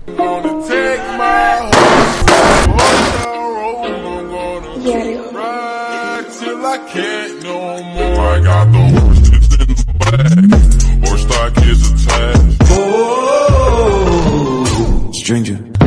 Gonna take my horse I'm gonna ride till I can't no more. I got the horses in the bag. Horse stock is attached. Oh, stranger.